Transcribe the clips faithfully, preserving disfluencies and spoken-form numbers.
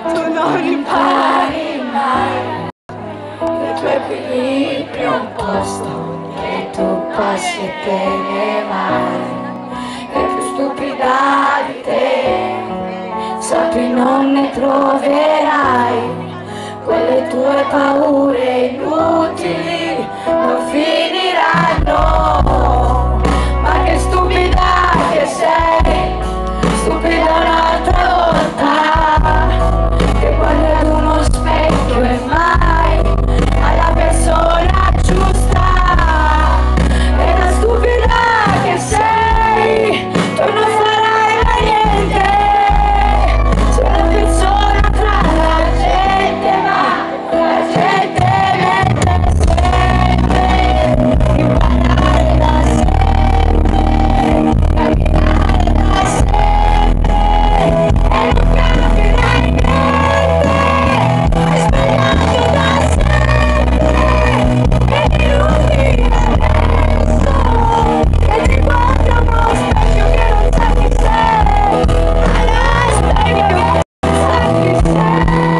tu non impari mai. Nei tuoi equilibri è un posto che tu passi e te ne vai. È più stupida di te, sappi non ne troverai. Quelle tue paure inutili non finiranno. Ma che stupida che sei, stupida un'altra volta, che guardi ad uno specchio e mai alla persona giusta. E la stupida che sei, tu non farai mai niente, sei una persona tra la gente, ma la gente mente sempre, imparare da sempre, camminare da sempre, e non capirai niente, hai sbagliato da sempre, e inutile adesso, che ti guardi a uno specchio che non sa chi sei, allo specchio che non sa chi sei.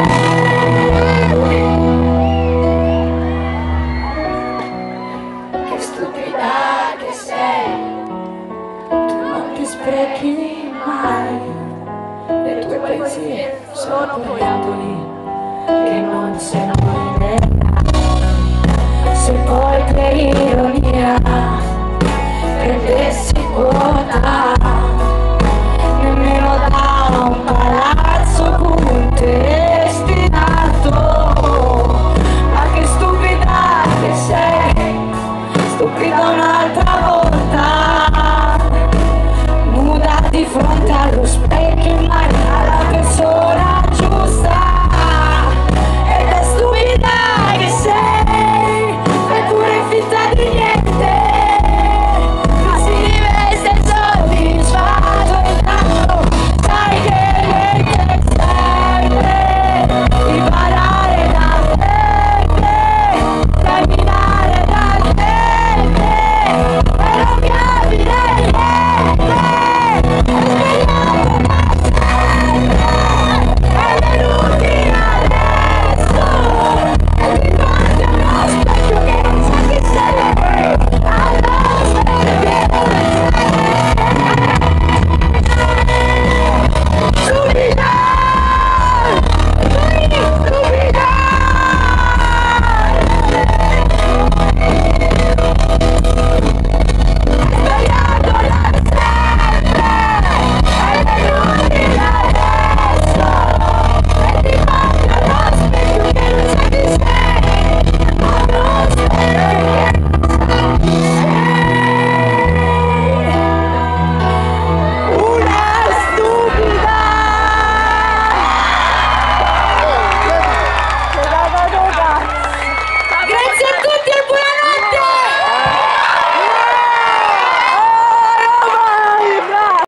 Che stupida che sei, tu non ti sprechi mai, le tue poesie sono gioielli che non se ne se poi per ironia prendessi quota